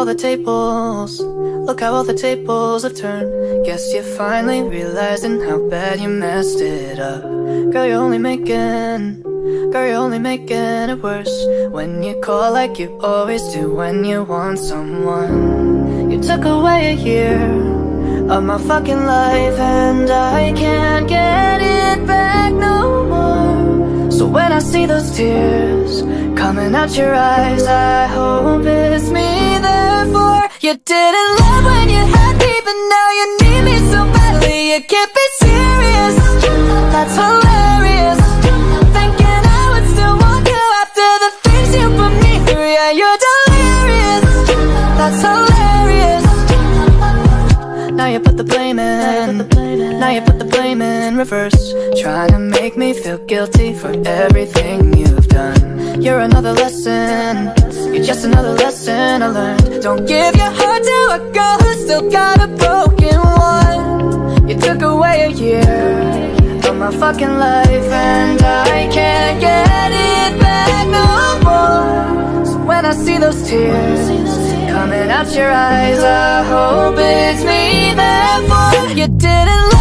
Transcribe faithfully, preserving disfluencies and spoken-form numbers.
all the tables, look how all the tables have turned. Guess you're finally realizing how bad you messed it up. Girl, you're only making, girl, you're only making it worse when you call like you always do when you want someone. You took away a year of my fucking life, and I can't get it back no more. So when I see those tears coming out your eyes, I hope it's me, therefore. You didn't love when you had me, but now you need me so badly. You can't be serious, that's hilarious. Thinking I would still want you after the things you put me through. Yeah, you're delirious, that's hilarious. Now you put the blame in, now you put the blame in reverse, trying to make me feel guilty for everything you've done. You're another lesson, you're just another lesson I learned. Don't give your heart to a girl who's still got a broken one. You took away a year of my fucking life, and I can't get it back no more. So when I see those tears coming out your eyes, I hope it's me, therefore. You didn't